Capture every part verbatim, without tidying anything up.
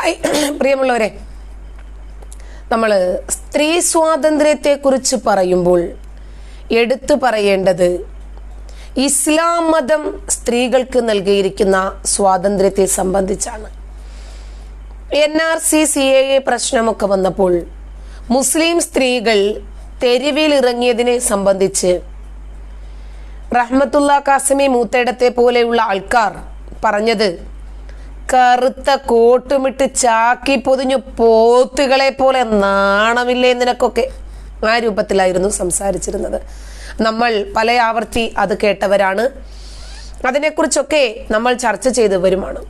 അടുത്തതായി പ്രിയമുള്ളവരെ, നമ്മൾ സ്ത്രീ സ്വാതന്ത്ര്യത്തെക്കുറിച്ച് പറയുമ്പോൾ എടുത്തു പറയേണ്ടത് ഇസ്ലാം മതം സ്ത്രീകൾക്ക് നൽകിയിരിക്കുന്ന സ്വാതന്ത്ര്യത്തെ സംബന്ധിച്ചാണ്. N R C C A A പ്രശ്നമൊക്കെ വന്നപ്പോൾ മുസ്ലിം സ്ത്രീകൾ തെരുവിലിറങ്ങിയതിനെ സംബന്ധിച്ച് റഹ്മത്തുള്ള കാസിമി മൂത്തേടത്തെ പോലെയുള്ള ആൾക്കാർ പറഞ്ഞത്, കറുത്ത കോട്ടുമിട്ട് ചാക്കി പൊതിഞ്ഞു പോത്തുകളെ പോലെ നാണമില്ലേ നിനക്കൊക്കെ, ആ രൂപത്തിലായിരുന്നു സംസാരിച്ചിരുന്നത്. നമ്മൾ പല ആവർത്തി അത് കേട്ടവരാണ്. അതിനെക്കുറിച്ചൊക്കെ നമ്മൾ ചർച്ച ചെയ്തവരുമാണ്.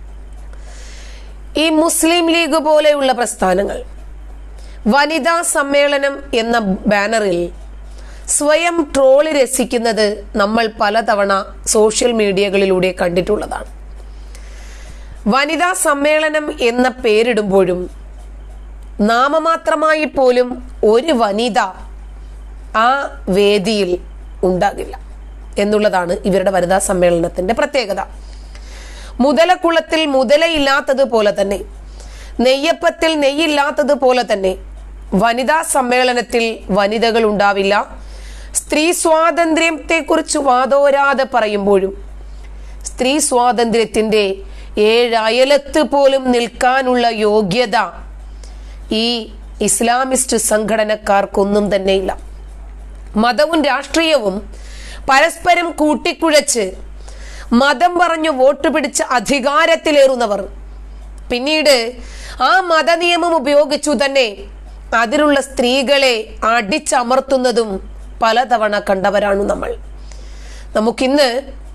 ഈ മുസ്ലിം ലീഗ് പോലെയുള്ള പ്രസ്ഥാനങ്ങൾ വനിതാ സമ്മേളനം എന്ന ബാനറിൽ സ്വയം ട്രോളി രസിക്കുന്നത് നമ്മൾ പലതവണ സോഷ്യൽ മീഡിയകളിലൂടെ കണ്ടിട്ടുള്ളതാണ്. വനിതാ സമ്മേളനം എന്ന പേരിടുമ്പോഴും നാമമാത്രമായി പോലും ഒരു വനിത ആ വേദിയിൽ ഉണ്ടാകില്ല എന്നുള്ളതാണ് ഇവരുടെ വനിതാ സമ്മേളനത്തിന്റെ പ്രത്യേകത. മുതലക്കുളത്തിൽ മുതലയില്ലാത്തതുപോലെ തന്നെ, നെയ്യപ്പത്തിൽ നെയ്യില്ലാത്തതുപോലെ തന്നെ വനിതാ സമ്മേളനത്തിൽ വനിതകൾ ഉണ്ടാവില്ല. സ്ത്രീ സ്വാതന്ത്ര്യത്തെക്കുറിച്ച് വാദോരാതെ പറയുമ്പോഴും സ്ത്രീ സ്വാതന്ത്ര്യത്തിന്റെ ഏഴയലത്ത് പോലും നിൽക്കാനുള്ള യോഗ്യത ഈ ഇസ്ലാമിസ്റ്റ് സംഘടനക്കാർക്കൊന്നും തന്നെയില്ല. മതവും രാഷ്ട്രീയവും പരസ്പരം കൂട്ടിക്കുഴച്ച് മതം പറഞ്ഞു വോട്ട് പിടിച്ച് അധികാരത്തിലേറുന്നവർ പിന്നീട് ആ മതനിയമം ഉപയോഗിച്ചു തന്നെ അതിലുള്ള സ്ത്രീകളെ അടിച്ചമർത്തുന്നതും പലതവണ കണ്ടവരാണ് നമ്മൾ. നമുക്കിന്ന്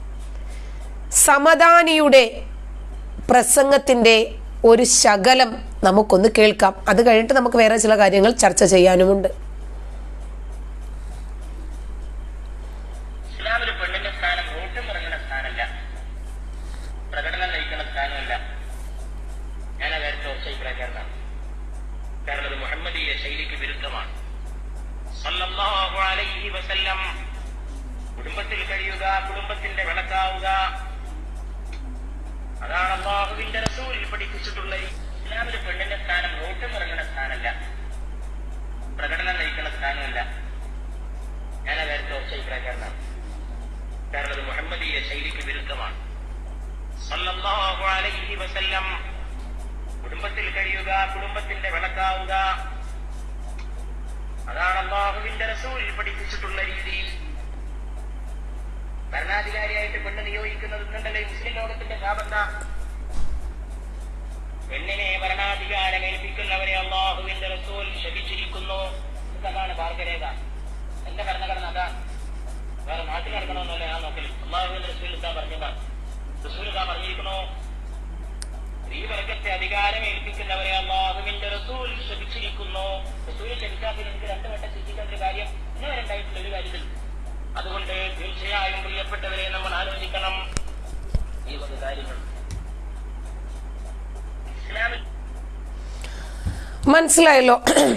സമദാനിയുടെ പ്രസംഗത്തിന്റെ ഒരു ശകലം നമുക്കൊന്ന് കേൾക്കാം. അത് കഴിഞ്ഞിട്ട് നമുക്ക് വേറെ ചില കാര്യങ്ങൾ ചർച്ച ചെയ്യാനുമുണ്ട്. ഇസ്ലാമിലെ പെണ്ണിന്റെ സ്ഥാനം വോട്ടും ഇറങ്ങുന്ന സ്ഥാനമല്ല, പ്രകടനം നയിക്കുന്ന സ്ഥാനമല്ല. ഞാൻ ആ കാര്യത്തിൽ ഉറച്ചയിക്കാരനാണ്. കാരണം അത് മുഹമ്മദീയ ശൈലിക്ക് വിരുദ്ധമാണ്. സല്ലല്ലാഹു അലൈഹി വസല്ലം കുടുംബത്തിൽ കഴിയുക, കുടുംബത്തിന്റെ വിളക്കാവുക, അതാണ് അല്ലാഹുവിന്റെ റസൂൽ പഠിപ്പിച്ചിട്ടുള്ള. ഇസ്ലാമിലെ പെണ്ണിന്റെ സ്ഥാനം വോട്ടും ഇറങ്ങുന്ന സ്ഥാനമല്ല, പ്രകടനം നയിക്കുന്ന സ്ഥാനമല്ല. ഞാൻ ആ കാര്യത്തിൽ ഉറച്ചയിക്കാരനാണ്. കാരണം അത് മുഹമ്മദീയ ശൈലിക്ക് വിരുദ്ധമാണ്. സല്ലല്ലാഹു അലൈഹി വസല്ലം കുടുംബത്തിൽ കഴിയുക, കുടുംബത്തിന്റെ വിളക്കാവുക, അതാണ് അല്ലാഹുവിന്റെ റസൂൽ പഠിപ്പിച്ചിട്ടുള്ള രീതി. ഭരണാധികാരിയായിട്ട് പെണ്ണ് നിയോഗിക്കുന്നത് ഇന്നുണ്ടല്ലോ മുസ്ലിം ലോകത്തിന്റെ ശാപത്ത. പെണ്ണിനെ ഭരണാധികാരം ഏൽപ്പിക്കുന്നവരെ അല്ലാഹുവിന്റെ റസൂൽ ശപിച്ചിരിക്കുന്നു. അതാണ് മാർഗരേഖ. എന്റെ ഭരണഘടന അതാണ്. വേറെ നാട്ടിൽ നടക്കണമെന്നല്ല ഞാൻ നോക്കല്. അല്ലാഹുവിന്റെ റസൂൽ ഇതാ പറഞ്ഞതാണ്. റസൂൽ ഇതാ പറഞ്ഞിരിക്കണോ, സ്ത്രീവർഗത്തെ അധികാരം ഏൽപ്പിക്കുന്നവരെ അല്ലാഹുവിന്റെ റസൂൽ ശപിച്ചിരിക്കുന്നു. റസൂൽ ശപിക്കാത്തിൽ എനിക്ക് രണ്ടു വട്ടം ശിക്ഷിക്കേണ്ട ഒരു കാര്യം ഇന്നുവരെ ഉണ്ടായിട്ടുള്ള ഒരു കാര്യത്തിൽ. അതുകൊണ്ട് തീർച്ചയായും പ്രിയപ്പെട്ടവരെ നമ്മൾ ആലോചിക്കണം ഈ വക കാര്യങ്ങൾ. ഇസ്ലാമിൽ മനസ്സിലായല്ലോ.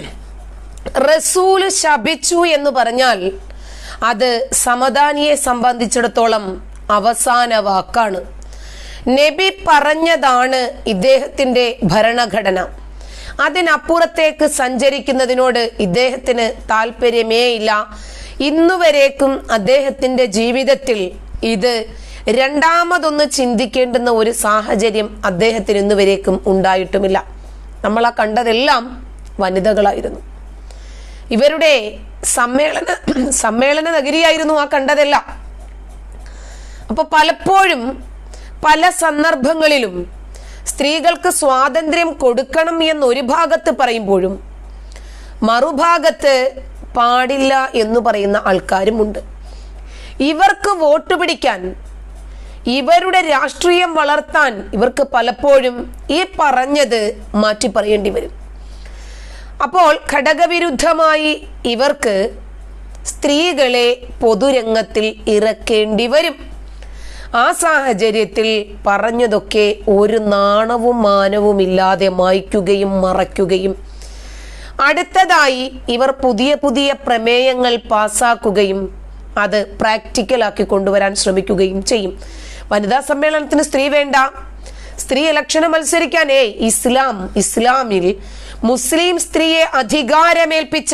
റസൂല് ശപിച്ചു എന്ന് പറഞ്ഞാൽ അത് സമദാനിയെ സംബന്ധിച്ചിടത്തോളം അവസാന വാക്കാണ്. നബി പറഞ്ഞതാണ് ഇദ്ദേഹത്തിന്റെ ഭരണഘടന. അതിനപ്പുറത്തേക്ക് സഞ്ചരിക്കുന്നതിനോട് ഇദ്ദേഹത്തിന് താല്പര്യമേ ഇല്ല. ഇന്നുവരേക്കും അദ്ദേഹത്തിന്റെ ജീവിതത്തിൽ ഇത് രണ്ടാമതൊന്ന് ചിന്തിക്കേണ്ടുന്ന ഒരു സാഹചര്യം അദ്ദേഹത്തിന് ഇന്നുവരേക്കും ഉണ്ടായിട്ടുമില്ല. നമ്മൾ ആ കണ്ടതെല്ലാം വനിതകളായിരുന്നു. ഇവരുടെ സമ്മേളന സമ്മേളന നഗരിയായിരുന്നു ആ കണ്ടതെല്ലാം. അപ്പൊ പലപ്പോഴും പല സന്ദർഭങ്ങളിലും സ്ത്രീകൾക്ക് സ്വാതന്ത്ര്യം കൊടുക്കണം എന്നൊരു ഭാഗത്ത് പറയുമ്പോഴും മറുഭാഗത്ത് പാടില്ല എന്ന് പറയുന്ന ആൾക്കാരുമുണ്ട്. ഇവർക്ക് വോട്ട് പിടിക്കാൻ, ഇവരുടെ രാഷ്ട്രീയം വളർത്താൻ ഇവർക്ക് പലപ്പോഴും ഈ പറഞ്ഞത് മാറ്റി പറയേണ്ടി വരും. അപ്പോൾ ഘടകവിരുദ്ധമായി ഇവർക്ക് സ്ത്രീകളെ പൊതുരംഗത്തിൽ ഇറക്കേണ്ടി വരും. ആ സാഹചര്യത്തിൽ പറഞ്ഞതൊക്കെ ഒരു നാണവും മാനവും ഇല്ലാതെ മായ്ക്കുകയും മറയ്ക്കുകയും അടുത്തതായി ഇവർ പുതിയ പുതിയ പ്രമേയങ്ങൾ പാസാക്കുകയും അത് പ്രാക്ടിക്കലാക്കി കൊണ്ടുവരാൻ ശ്രമിക്കുകയും ചെയ്യും. വനിതാ സമ്മേളനത്തിന് സ്ത്രീ വേണ്ട, സ്ത്രീ ഇലക്ഷന് മത്സരിക്കാൻ ഏ ഇസ്ലാം ഇസ്ലാമിൽ മുസ്ലിം സ്ത്രീയെ അധികാരമേൽപ്പിച്ച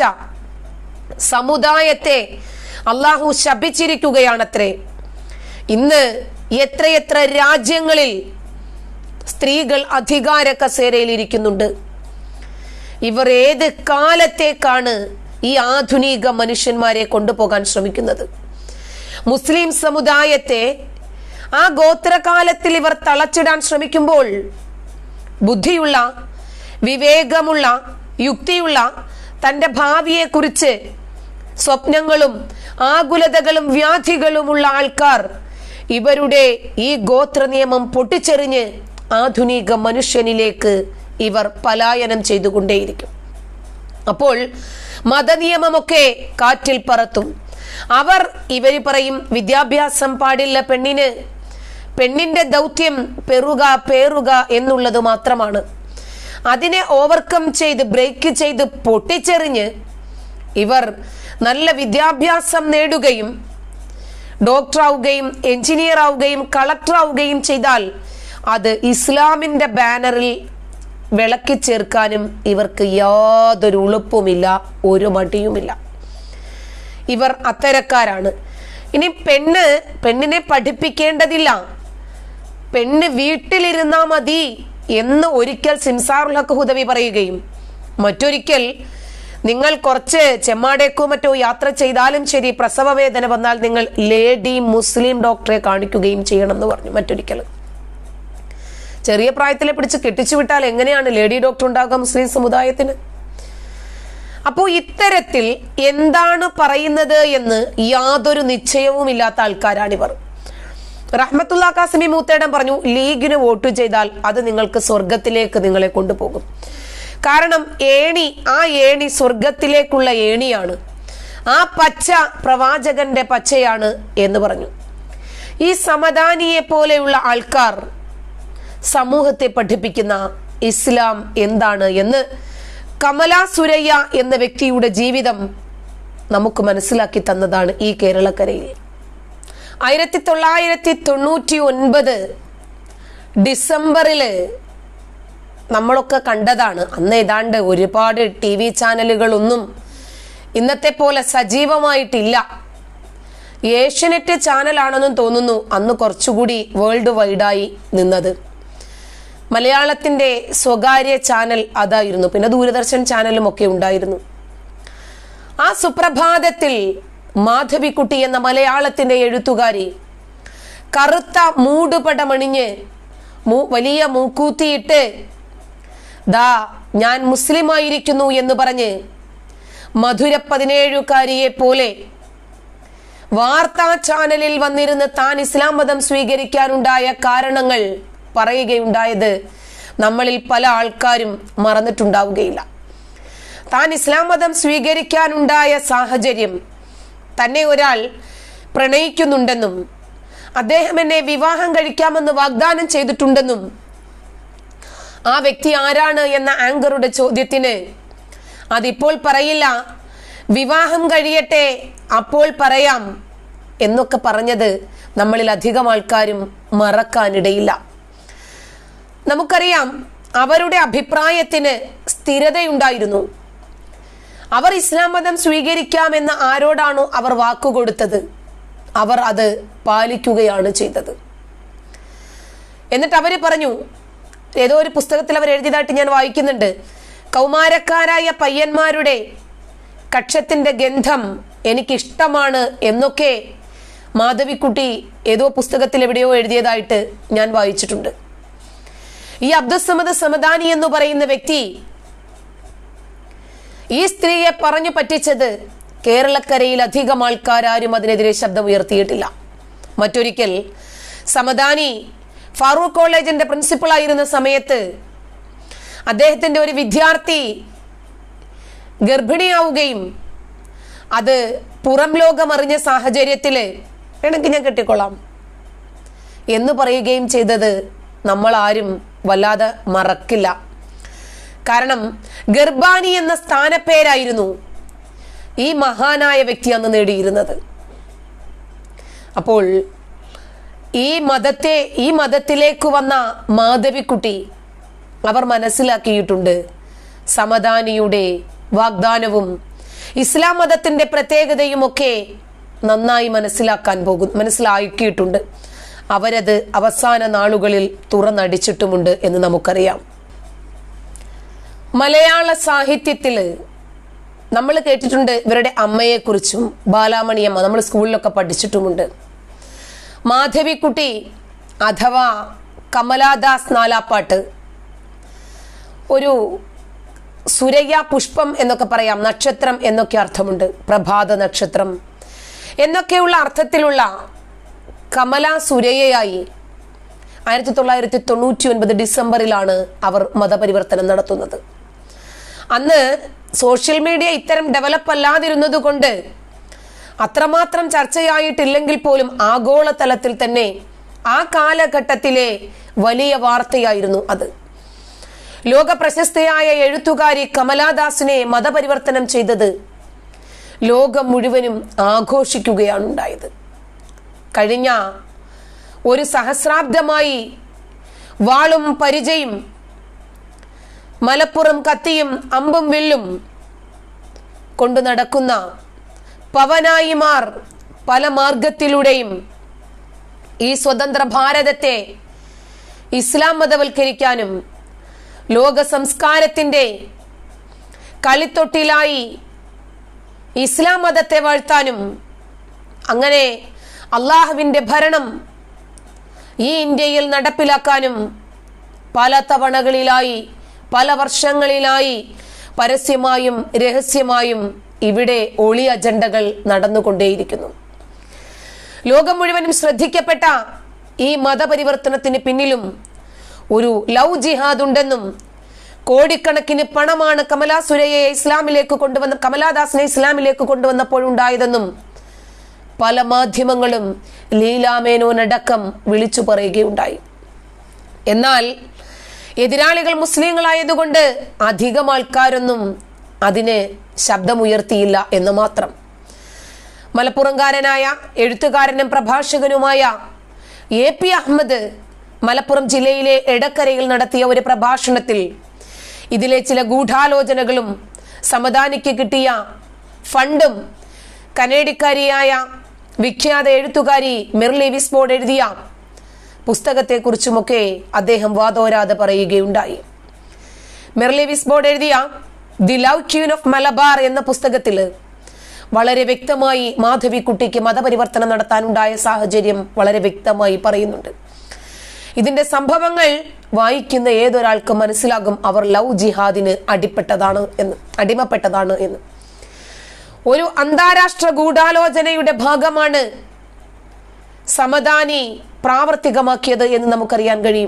സമുദായത്തെ അള്ളാഹു ശപിച്ചിരിക്കുകയാണത്രേ. ഇന്ന് എത്രയെത്ര രാജ്യങ്ങളിൽ സ്ത്രീകൾ അധികാര കസേരയിൽ ഇരിക്കുന്നുണ്ട്. ഇവർ ഏത് കാലത്തേക്കാണ് ഈ ആധുനിക മനുഷ്യന്മാരെ കൊണ്ടുപോകാൻ ശ്രമിക്കുന്നത്? മുസ്ലിം സമുദായത്തെ ആ ഗോത്രകാലത്തിൽ ഇവർ തളച്ചിടാൻ ശ്രമിക്കുമ്പോൾ ബുദ്ധിയുള്ള, വിവേകമുള്ള, യുക്തിയുള്ള, തൻ്റെ ഭാവിയെക്കുറിച്ച് സ്വപ്നങ്ങളും ആകുലതകളും വ്യാധികളുമുള്ള ആൾക്കാർ ഇവരുടെ ഈ ഗോത്ര നിയമം പൊട്ടിച്ചെറിഞ്ഞ് ആധുനിക മനുഷ്യനിലേക്ക് ഇവർ പലായനം ചെയ്തുകൊണ്ടേയിരിക്കും. അപ്പോൾ മതനിയമമൊക്കെ കാറ്റിൽ പറത്തും. അവർ ഇവർ പറയും വിദ്യാഭ്യാസം പാടില്ല പെണ്ണിന്, പെണ്ണിന്റെ ദൗത്യം പെറുക പേറുക എന്നുള്ളത് മാത്രമാണ്. അതിനെ ഓവർകം ചെയ്ത് ബ്രേക്ക് ചെയ്ത് പൊട്ടിച്ചെറിഞ്ഞ് ഇവർ നല്ല വിദ്യാഭ്യാസം നേടുകയും ഡോക്ടർ ആവുകയും എഞ്ചിനീയർ ആവുകയും കളക്ടർ ആവുകയും ചെയ്താൽ അത് ഇസ്ലാമിന്റെ ബാനറിൽ വിളക്കി ചേർക്കാനും ഇവർക്ക് യാതൊരു ഉളുപ്പുമില്ല, ഒരു മടിയുമില്ല. ഇവർ അത്തരക്കാരാണ്. ഇനി പെണ്ണ് പെണ്ണിനെ പഠിപ്പിക്കേണ്ടതില്ല, പെണ്ണ് വീട്ടിലിരുന്നാ മതി എന്ന് ഒരിക്കൽ സിംസാറുൽ ഹക്ക് ഹുദവി പറയുകയും മറ്റൊരിക്കൽ നിങ്ങൾ കുറച്ച് ചെമ്മാടേക്കോ മറ്റോ യാത്ര ചെയ്താലും ശരി പ്രസവ വേദന വന്നാൽ നിങ്ങൾ ലേഡി മുസ്ലിം ഡോക്ടറെ കാണിക്കുകയും ചെയ്യണം എന്ന് പറഞ്ഞു. മറ്റൊരിക്കൽ ചെറിയ പ്രായത്തിലെ പിടിച്ച് കെട്ടിച്ചു വിട്ടാൽ എങ്ങനെയാണ് ലേഡി ഡോക്ടർ ഉണ്ടാകുക മുസ്ലിം സമുദായത്തിന്? അപ്പോൾ ഇത്തരത്തിൽ എന്താണ് പറയുന്നത് എന്ന് യാതൊരു നിശ്ചയവും ഇല്ലാത്ത ആൾക്കാരാണിവർ. റഹ്മത്തുള്ള കാസിമി മൂത്തേടം പറഞ്ഞു, ലീഗിന് വോട്ട് ചെയ്താൽ അത് നിങ്ങൾക്ക് സ്വർഗത്തിലേക്ക് നിങ്ങളെ കൊണ്ടുപോകും. കാരണം ഏണി, ആ ഏണി സ്വർഗത്തിലേക്കുള്ള ഏണിയാണ്, ആ പച്ച പ്രവാചകന്റെ പച്ചയാണ് എന്ന് പറഞ്ഞു. ഈ സമദാനിയെ പോലെയുള്ള ആൾക്കാർ സമൂഹത്തെ പഠിപ്പിക്കുന്ന ഇസ്ലാം എന്താണ് എന്ന് കമല സുരയ്യ എന്ന വ്യക്തിയുടെ ജീവിതം നമുക്ക് മനസ്സിലാക്കി തന്നതാണ് ഈ കേരളക്കരയിൽ. ആയിരത്തി തൊള്ളായിരത്തി തൊണ്ണൂറ്റി ഒൻപത് ഡിസംബറില് നമ്മളൊക്കെ കണ്ടതാണ്. അന്ന് ഏതാണ്ട് ഒരുപാട് ടി വി ചാനലുകളൊന്നും ഇന്നത്തെ പോലെ സജീവമായിട്ടില്ല. ഏഷ്യനെറ്റ് ചാനലാണെന്നും തോന്നുന്നു അന്ന് കുറച്ചുകൂടി വേൾഡ് വൈഡായി നിന്നത്. മലയാളത്തിന്റെ സ്വകാര്യ ചാനൽ അതായിരുന്നു. പിന്നെ ദൂരദർശൻ ചാനലും ഒക്കെ ഉണ്ടായിരുന്നു. ആ സുപ്രഭാതത്തിൽ മാധവിക്കുട്ടി എന്ന മലയാളത്തിന്റെ എഴുത്തുകാരി കറുത്ത മൂടുപടമണിഞ്ഞ് വലിയ മൂക്കൂത്തിയിട്ട് ദാ ഞാൻ മുസ്ലിം ആയിരിക്കുന്നു എന്ന് പറഞ്ഞ് മധുര പതിനേഴുകാരിയെ പോലെ വാർത്താ ചാനലിൽ വന്നിരുന്ന് താൻ ഇസ്ലാം മതം സ്വീകരിക്കാനുണ്ടായ കാരണങ്ങൾ പറയുകയുണ്ടായത് നമ്മളിൽ പല ആൾക്കാരും മറന്നിട്ടുണ്ടാവുകയില്ല. താൻ ഇസ്ലാം മതം സ്വീകരിക്കാനുണ്ടായ സാഹചര്യം, തന്നെ ഒരാൾ പ്രണയിക്കുന്നുണ്ടെന്നും അദ്ദേഹം എന്നെ വിവാഹം കഴിക്കാമെന്ന് വാഗ്ദാനം ചെയ്തിട്ടുണ്ടെന്നും ആ വ്യക്തി ആരാണ് എന്ന ആങ്കറുടെ ചോദ്യത്തിന് അതിപ്പോൾ പറയില്ല, വിവാഹം കഴിയട്ടെ അപ്പോൾ പറയാം എന്നൊക്കെ പറഞ്ഞത് നമ്മളിൽ അധികം ആൾക്കാരും മറക്കാനിടയില്ല. നമുക്കറിയാം അവരുടെ അഭിപ്രായത്തിന് സ്ഥിരതയുണ്ടായിരുന്നു. അവർ ഇസ്ലാം മതം സ്വീകരിക്കാമെന്ന് ആരോടാണോ അവർ വാക്കുകൊടുത്തത് അവർ അത് പാലിക്കുകയാണ് ചെയ്തത്. എന്നിട്ട് അവര് പറഞ്ഞു, ഏതോ ഒരു പുസ്തകത്തിൽ അവർ എഴുതിയതായിട്ട് ഞാൻ വായിക്കുന്നുണ്ട്, കൗമാരക്കാരായ പയ്യന്മാരുടെ കക്ഷത്തിന്റെ ഗന്ധം എനിക്കിഷ്ടമാണ് എന്നൊക്കെ മാധവിക്കുട്ടി ഏതോ പുസ്തകത്തിൽ എവിടെയോ എഴുതിയതായിട്ട് ഞാൻ വായിച്ചിട്ടുണ്ട്. ഈ അബ്ദുസ്സമദ് സമദാനി എന്ന് പറയുന്ന വ്യക്തി ഈ സ്ത്രീയെ പറഞ്ഞു പറ്റിച്ചത് കേരളക്കരയിൽ അധികം ആൾക്കാരും അതിനെതിരെ ശബ്ദം ഉയർത്തിയിട്ടില്ല. മറ്റൊരിക്കൽ സമദാനി ഫാറൂഖ് കോളേജിന്റെ പ്രിൻസിപ്പൾ ആയിരുന്ന സമയത്ത് അദ്ദേഹത്തിന്റെ ഒരു വിദ്യാർത്ഥി ഗർഭിണിയാവുകയും അത് പുറം ലോകം അറിഞ്ഞ സാഹചര്യത്തില് വേണമെങ്കിൽ ഞാൻ കെട്ടിക്കൊള്ളാം എന്ന് പറയുകയും ചെയ്തത് നമ്മൾ ആരും വല്ലാതെ മറക്കില്ല. കാരണം ഗർഭാനി എന്ന സ്ഥാനപ്പേരായിരുന്നു ഈ മഹാനായ വ്യക്തി അന്ന് നേടിയിരുന്നത്. അപ്പോൾ ഈ മതത്തെ ഈ മതത്തിലേക്ക് വന്ന മാധവിക്കുട്ടി അവർ മനസ്സിലാക്കിയിട്ടുണ്ട് സമദാനിയുടെ വാഗ്ദാനവും ഇസ്ലാം മതത്തിന്റെ പ്രത്യേകതയുമൊക്കെ നന്നായി മനസ്സിലാക്കാൻ പോകും മനസ്സിലാക്കിയിട്ടുണ്ട്. അവരത് അവസാന നാളുകളിൽ തുറന്നടിച്ചിട്ടുമുണ്ട് എന്ന് നമുക്കറിയാം. മലയാള സാഹിത്യത്തിൽ നമ്മൾ കേട്ടിട്ടുണ്ട് ഇവരുടെ അമ്മയെക്കുറിച്ചും. ബാലാമണിയമ്മ നമ്മൾ സ്കൂളിലൊക്കെ പഠിച്ചിട്ടുമുണ്ട്. മാധവിക്കുട്ടി അഥവാ കമലാദാസ് നാലാപ്പാട്ട് ഒരു സുരയ്യ പുഷ്പം എന്നൊക്കെ പറയാം, നക്ഷത്രം എന്നൊക്കെ അർത്ഥമുണ്ട്, പ്രഭാത നക്ഷത്രം എന്നൊക്കെയുള്ള അർത്ഥത്തിലുള്ള കമല സുരയ്യയായി ആയിരത്തി തൊള്ളായിരത്തി തൊണ്ണൂറ്റി ഒൻപത് ഡിസംബറിലാണ് അവർ മതപരിവർത്തനം നടത്തുന്നത്. അന്ന് സോഷ്യൽ മീഡിയ ഇത്തരം ഡെവലപ്പ് അല്ലാതിരുന്നത് കൊണ്ട് അത്രമാത്രം ചർച്ചയായിട്ടില്ലെങ്കിൽ പോലും ആഗോളതലത്തിൽ തന്നെ ആ കാലഘട്ടത്തിലെ വലിയ വാർത്തയായിരുന്നു അത്. ലോക പ്രശസ്തയായ എഴുത്തുകാരി കമലാദാസിനെ മതപരിവർത്തനം ചെയ്തത് ലോകം മുഴുവനും ആഘോഷിക്കുകയാണ് ഉണ്ടായത്. കഴിഞ്ഞ ഒരു സഹസ്രാബ്ദമായി വാളും പരിചയും മലപ്പുറം കത്തിയും അമ്പും വില്ലും കൊണ്ടു നടക്കുന്ന പവനായിമാർ പല മാർഗത്തിലൂടെയും ഈ സ്വതന്ത്ര ഭാരതത്തെ ഇസ്ലാം മതവൽക്കരിക്കാനും ലോക സംസ്കാരത്തിന്റെ കളിത്തൊട്ടിലായി ഇസ്ലാം മതത്തെ വാഴ്ത്താനും അങ്ങനെ അള്ളാഹുവിന്റെ ഭരണം ഈ ഇന്ത്യയിൽ നടപ്പിലാക്കാനും പല തവണകളിലായി പല വർഷങ്ങളിലായി പരസ്യമായും രഹസ്യമായും ഇവിടെ ഒളി അജണ്ടകൾ നടന്നുകൊണ്ടേയിരിക്കുന്നു. ലോകം മുഴുവനും ശ്രദ്ധിക്കപ്പെട്ട ഈ മതപരിവർത്തനത്തിന് പിന്നിലും ഒരു ലവ് ജിഹാദ് ഉണ്ടെന്നും കോടിക്കണക്കിന് പണമാണ് കമലാ സുരയ്യയെ ഇസ്ലാമിലേക്ക് കൊണ്ടുവന്ന കമലാദാസിനെ ഇസ്ലാമിലേക്ക് കൊണ്ടുവന്നപ്പോഴുണ്ടായതെന്നും പല മാധ്യമങ്ങളും ലീലാമേനോനടക്കം വിളിച്ചു പറയുകയുണ്ടായി. എന്നാൽ എതിരാളികൾ മുസ്ലിങ്ങളായതുകൊണ്ട് അധികം ആൾക്കാരൊന്നും അതിന് ശബ്ദമുയർത്തിയില്ല എന്ന് മാത്രം. മലപ്പുറംകാരനായ എഴുത്തുകാരനും പ്രഭാഷകനുമായ എ പി അഹമ്മദ് മലപ്പുറം ജില്ലയിലെ എടക്കരയിൽ നടത്തിയ ഒരു പ്രഭാഷണത്തിൽ ഇതിലെ ചില ഗൂഢാലോചനകളും സമദാനിക്ക് കിട്ടിയ ഫണ്ടും കനേഡിക്കാരിയായ വിഖ്യാത എഴുത്തുകാരി മെർലി വിസ്ബോർഡ് എഴുതിയ പുസ്തകത്തെക്കുറിച്ചുമൊക്കെ അദ്ദേഹം വാദോരാതെ പറയുകയുണ്ടായി. മെർലി വിസ്ബോർഡ് എഴുതിയ the love queen of Malabar എന്ന പുസ്തകത്തിൽ വളരെ വ്യക്തമായി മാധവിക്കുട്ടിക്ക് മതപരിവർത്തനം നടത്താനുണ്ടായ സാഹചര്യം വളരെ വ്യക്തമായി പറയുന്നുണ്ട്. ഇതിന്റെ സംഭവങ്ങൾ വായിക്കുന്ന ഏതൊരാൾക്കും മനസ്സിലാകും അവർ ലവ് ജിഹാദിന് അടിപ്പെട്ടതാണ് എന്ന് അടിമപ്പെട്ടതാണ് എന്ന്. ഒരു അന്താരാഷ്ട്ര ഗൂഢാലോചനയുടെ ഭാഗമാണ് സമദാനി പ്രാവർത്തികമാക്കിയത് എന്ന് നമുക്കറിയാൻ കഴിയും.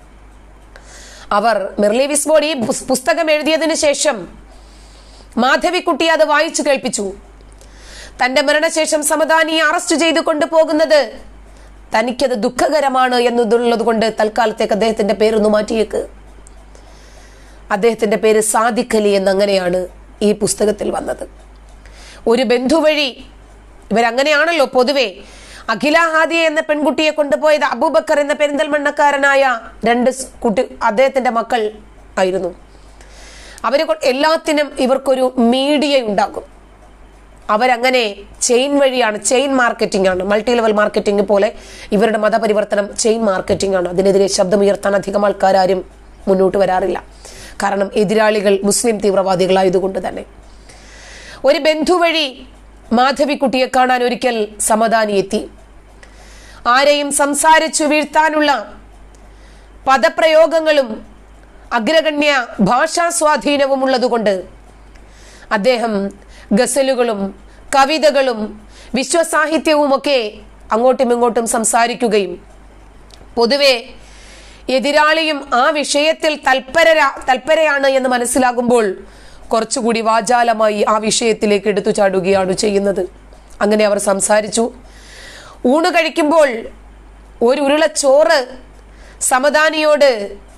അവർ മെർലി വിസ്ബോർഡ് ഈ പുസ്തകം എഴുതിയതിനു ശേഷം മാധവിക്കുട്ടി അത് വായിച്ചു കേൾപ്പിച്ചു. തന്റെ മരണശേഷം സമദാനിയെ അറസ്റ്റ് ചെയ്തു കൊണ്ടുപോകുന്നത് തനിക്കത് ദുഃഖകരമാണ് എന്നുള്ളത് കൊണ്ട് തൽക്കാലത്തേക്ക് അദ്ദേഹത്തിന്റെ പേരൊന്ന് മാറ്റിയേക്ക്. അദ്ദേഹത്തിന്റെ പേര് സാദിഖ് അലി എന്നങ്ങനെയാണ് ഈ പുസ്തകത്തിൽ വന്നത്. ഒരു ബന്ധു വഴി ഇവരങ്ങനെയാണല്ലോ പൊതുവെ. അഖില ഹാദിയ എന്ന പെൺകുട്ടിയെ കൊണ്ടുപോയത് അബൂബക്കർ എന്ന പെരിന്തൽമണ്ണക്കാരനായ രണ്ട് കുട്ടി അദ്ദേഹത്തിന്റെ മക്കൾ ആയിരുന്നു. അവരെ എല്ലാത്തിനും ഇവർക്കൊരു മീഡിയ ഉണ്ടാകും. അവരങ്ങനെ ചെയിൻ വഴിയാണ്, ചെയിൻ മാർക്കറ്റിംഗ് ആണ്, മൾട്ടി ലെവൽ മാർക്കറ്റിംഗ് പോലെ ഇവരുടെ മതപരിവർത്തനം ചെയിൻ മാർക്കറ്റിംഗ് ആണ്. അതിനെതിരെ ശബ്ദമുയർത്താൻ അധികം ആൾക്കാരും മുന്നോട്ട് വരാറില്ല. കാരണം എതിരാളികൾ മുസ്ലിം തീവ്രവാദികളായതുകൊണ്ട് തന്നെ. ഒരു ബന്ധു വഴി മാധവിക്കുട്ടിയെ കാണാൻ ഒരിക്കൽ സമദാനി എത്തി. ആരെയും സംസാരിച്ചു വീഴ്ത്താനുള്ള പദപ്രയോഗങ്ങളും അഗ്രഗണ്യ ഭാഷാ സ്വാധീനവും ഉള്ളതുകൊണ്ട് അദ്ദേഹം ഗസലുകളും കവിതകളും വിശ്വസാഹിത്യവുമൊക്കെ അങ്ങോട്ടും ഇങ്ങോട്ടും സംസാരിക്കുകയും പൊതുവെ എതിരാളിയും ആ വിഷയത്തിൽ തൽപര തൽപരയാണ് എന്ന് മനസ്സിലാകുമ്പോൾ കുറച്ചുകൂടി വാചാലമായി ആ വിഷയത്തിലേക്ക് എടുത്തു ചാടുകയാണ് ചെയ്യുന്നത്. അങ്ങനെ അവർ സംസാരിച്ചു. ഊണ് കഴിക്കുമ്പോൾ ഒരു ഉരുള ചോറ് സമദാനിയോട്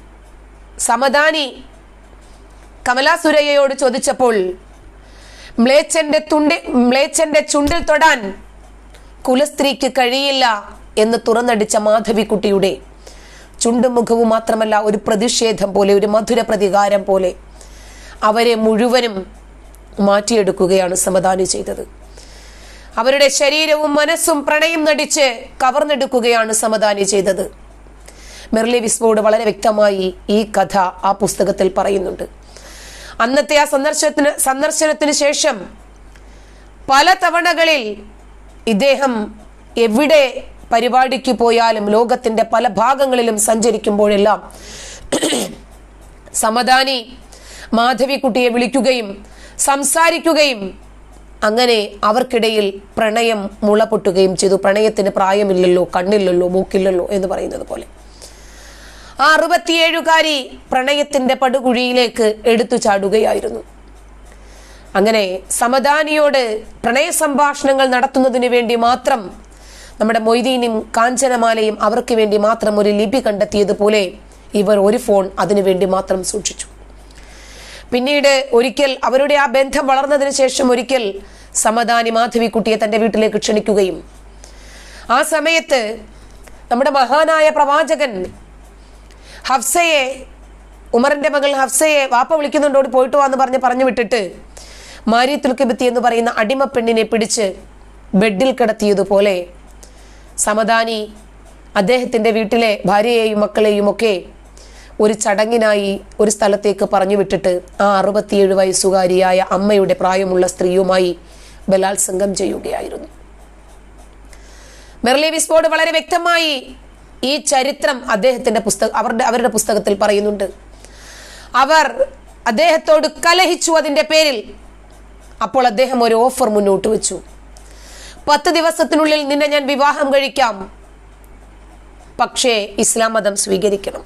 സമദാനി കമലാ സുരയ്യയോട് ചോദിച്ചപ്പോൾ മ്ലേച്ഛന്റെ തുണ്ടി മ്ലേച്ഛന്റെ ചുണ്ടിൽ തൊടാൻ കുലസ്ത്രീക്ക് കഴിയില്ല എന്ന് തുറന്നടിച്ച മാധവിക്കുട്ടിയുടെ ചുണ്ടും മുഖവും മാത്രമല്ല ഒരു പ്രതിഷേധം പോലെ, ഒരു മധുര പ്രതികാരം പോലെ അവരെ മുഴുവനും മാറ്റിയെടുക്കുകയാണ് സമദാനി ചെയ്തത്. അവരുടെ ശരീരവും മനസ്സും പ്രണയം നടിച്ച് കവർന്നെടുക്കുകയാണ് സമദാനി ചെയ്തത്. മെർലി വിസ്ബോർഡ് വളരെ വ്യക്തമായി ഈ കഥ ആ പുസ്തകത്തിൽ പറയുന്നുണ്ട്. അന്നത്തെ ആ സന്ദർശനത്തിന് സന്ദർശനത്തിന് ശേഷം പല തവണകളിൽ ഇദ്ദേഹം എവിടെ പരിപാടിക്ക് പോയാലും ലോകത്തിന്റെ പല ഭാഗങ്ങളിലും സഞ്ചരിക്കുമ്പോഴെല്ലാം സമദാനി മാധവിക്കുട്ടിയെ വിളിക്കുകയും സംസാരിക്കുകയും അങ്ങനെ അവർക്കിടയിൽ പ്രണയം മുള പൊട്ടുകയും ചെയ്തു. പ്രണയത്തിന് പ്രായമില്ലല്ലോ, കണ്ണില്ലല്ലോ, മൂക്കില്ലല്ലോ എന്ന് പറയുന്നത് പോലെ ആ അറുപത്തിയേഴുകാരി പ്രണയത്തിന്റെ പടുകുഴിയിലേക്ക് എടുത്തു ചാടുകയായിരുന്നു. അങ്ങനെ സമദാനിയോട് പ്രണയ സംഭാഷണങ്ങൾ നടത്തുന്നതിന് വേണ്ടി മാത്രം നമ്മുടെ മൊയ്തീനും കാഞ്ചനമാലയും അവർക്ക് വേണ്ടി മാത്രം ഒരു ലിപി കണ്ടെത്തിയതുപോലെ ഇവർ ഒരു ഫോൺ അതിനു വേണ്ടി മാത്രം സൂക്ഷിച്ചു. പിന്നീട് ഒരിക്കൽ അവരുടെ ആ ബന്ധം വളർന്നതിന് ശേഷം ഒരിക്കൽ സമദാനി മാധവിക്കുട്ടിയെ തന്റെ വീട്ടിലേക്ക് ക്ഷണിക്കുകയും ആ സമയത്ത് നമ്മുടെ മഹാനായ പ്രവാചകൻ ഹഫ്സയെ, ഉമറിന്റെ മകൾ ഹഫ്സയെ വാപ്പ വിളിക്കുന്നുണ്ടോടി പോയിട്ട് വാന്ന് പറഞ്ഞ് പറഞ്ഞു വിട്ടിട്ട് മാരിയത്തുൽ കിബ്തി എന്ന് പറയുന്ന അടിമ പെണ്ണിനെ പിടിച്ച് ബെഡിൽ കിടത്തിയതുപോലെ സമദാനി അദ്ദേഹത്തിന്റെ വീട്ടിലെ ഭാര്യയെയും മക്കളെയും ഒക്കെ ഒരു ചടങ്ങിനായി ഒരു സ്ഥലത്തേക്ക് പറഞ്ഞു വിട്ടിട്ട് ആ അറുപത്തിയേഴ് വയസ്സുകാരിയായ അമ്മയുടെ പ്രായമുള്ള സ്ത്രീയുമായി ബലാത്സംഗം ചെയ്യുകയായിരുന്നു. മെർലി വിസ്ബോർഡ് വളരെ വ്യക്തമായി ഈ ചരിത്രം അദ്ദേഹത്തിന്റെ പുസ്തകം അവരുടെ അവരുടെ പുസ്തകത്തിൽ പറയുന്നുണ്ട്. അവർ അദ്ദേഹത്തോട് കലഹിച്ചു അതിന്റെ പേരിൽ. അപ്പോൾ അദ്ദേഹം ഒരു ഓഫർ മുന്നോട്ട് വെച്ചു. പത്ത് ദിവസത്തിനുള്ളിൽ നിന്നെ ഞാൻ വിവാഹം കഴിക്കാം, പക്ഷേ ഇസ്ലാം മതം സ്വീകരിക്കണം.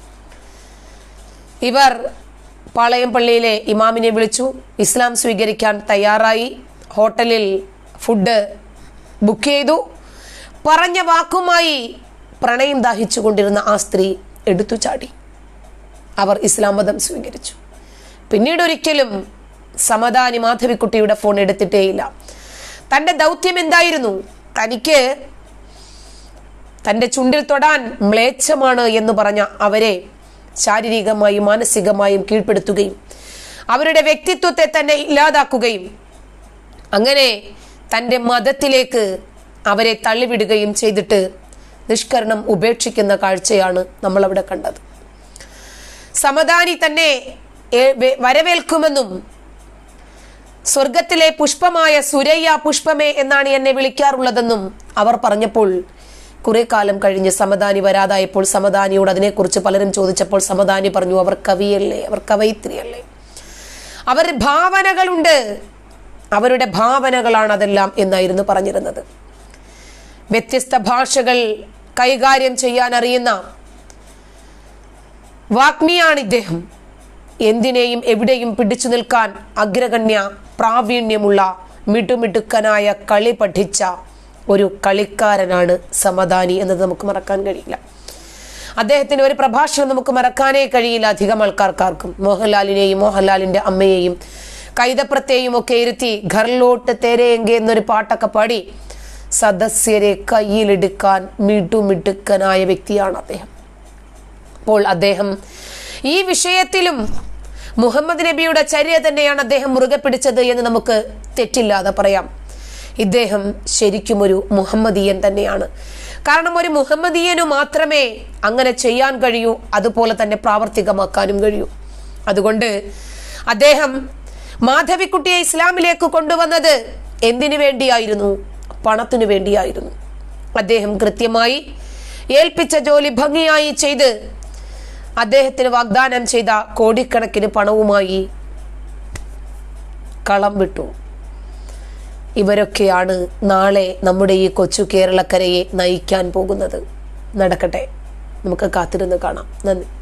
ഇവർ പാളയം പള്ളിയിലെ ഇമാമിനെ വിളിച്ചു, ഇസ്ലാം സ്വീകരിക്കാൻ തയ്യാറായി. ഹോട്ടലിൽ ഫുഡ് ബുക്ക് ചെയ്തു. പറഞ്ഞ വാക്കുമായി പ്രണയം ദാഹിച്ചു കൊണ്ടിരുന്ന ആ സ്ത്രീ എടുത്തു ചാടി. അവർ ഇസ്ലാം മതം സ്വീകരിച്ചു. പിന്നീട് ഒരിക്കലും സമദാനി മാധവിക്കുട്ടിയുടെ ഫോൺ എടുത്തിട്ടേയില്ല. തന്റെ ദൗത്യം എന്തായിരുന്നു? തനിക്ക് തന്റെ ചുണ്ടിൽ തൊടാൻ മ്ലേച്ഛമാണ് എന്ന് പറഞ്ഞ അവരെ ശാരീരികമായും മാനസികമായും കീഴ്പ്പെടുത്തുകയും അവരുടെ വ്യക്തിത്വത്തെ തന്നെ ഇല്ലാതാക്കുകയും അങ്ങനെ തന്റെ മതത്തിലേക്ക് അവരെ തള്ളിവിടുകയും ചെയ്തിട്ട് നിഷ്കരണം ഉപേക്ഷിക്കുന്ന കാഴ്ചയാണ് നമ്മൾ അവിടെ കണ്ടത്. സമദാനി തന്നെ വരവേൽക്കുമെന്നും സ്വർഗത്തിലെ പുഷ്പമായ സുരയ്യ പുഷ്പമേ എന്നാണ് എന്നെ വിളിക്കാറുള്ളതെന്നും അവർ പറഞ്ഞപ്പോൾ കുറെ കാലം കഴിഞ്ഞ് സമദാനി വരാതായപ്പോൾ സമദാനിയോട് അതിനെക്കുറിച്ച് പലരും ചോദിച്ചപ്പോൾ സമദാനി പറഞ്ഞു, അവർ കവിയല്ലേ, അവർ കവയിത്രിയല്ലേ, അവർ ഭാവനകളുണ്ട്, അവരുടെ ഭാവനകളാണ് അതെല്ലാം എന്നായിരുന്നു പറഞ്ഞിരുന്നത്. വ്യത്യസ്ത ഭാഷകൾ കൈകാര്യം ചെയ്യാൻ അറിയുന്ന വാഗ്മിയാണ് ഇദ്ദേഹം. എന്തിനേയും എവിടെയും പിടിച്ചു നിൽക്കാൻ അഗ്രഗണ്യ പ്രാവീണ്യമുള്ള മിടുമിടുക്കനായ കളി പഠിച്ച ഒരു കളിക്കാരനാണ് സമദാനി എന്നത് നമുക്ക് മറക്കാൻ കഴിയില്ല. അദ്ദേഹത്തിന്റെ ഒരു പ്രഭാഷണം നമുക്ക് മറക്കാനേ കഴിയില്ല അധികം ആൾക്കാർക്കാർക്കും. മോഹൻലാലിനെയും മോഹൻലാലിന്റെ അമ്മയെയും കൈതപ്രത്തെയും ഒക്കെ ഇരുത്തി ഘർലോട്ട് തേരയെങ്കെ എന്നൊരു പാട്ടൊക്കെ പാടി സദസ്യരെ കയ്യിലെടുക്കാൻ മിടുമിടുക്കനായ വ്യക്തിയാണ് അദ്ദേഹം. അപ്പോൾ അദ്ദേഹം ഈ വിഷയത്തിലും മുഹമ്മദ് നബിയുടെ ചര്യ തന്നെയാണ് അദ്ദേഹം മുറുകെ പിടിച്ചത് എന്ന് നമുക്ക് തെറ്റില്ലാതെ പറയാം. ഇദ്ദേഹം ശരിക്കും ഒരു മുഹമ്മദീയൻ തന്നെയാണ്. കാരണം ഒരു മുഹമ്മദീയനു മാത്രമേ അങ്ങനെ ചെയ്യാൻ കഴിയൂ, അതുപോലെ തന്നെ പ്രാവർത്തികമാക്കാനും കഴിയൂ. അതുകൊണ്ട് അദ്ദേഹം മാധവിക്കുട്ടിയെ ഇസ്ലാമിലേക്ക് കൊണ്ടുവന്നത് എന്തിനു വേണ്ടിയായിരുന്നു? പണത്തിനു വേണ്ടിയായിരുന്നു. അദ്ദേഹം കൃത്യമായി ഏൽപ്പിച്ച ജോലി ഭംഗിയായി ചെയ്ത് അദ്ദേഹത്തിന് വാഗ്ദാനം ചെയ്ത കോടിക്കണക്കിന് പണവുമായി കളം വിട്ടു. ഇവരൊക്കെയാണ് നാളെ നമ്മുടെ ഈ കൊച്ചു കേരളക്കരയെ നയിക്കാൻ പോകുന്നത്. നടക്കട്ടെ, നമുക്ക് കാത്തിരുന്ന് കാണാം. നന്ദി.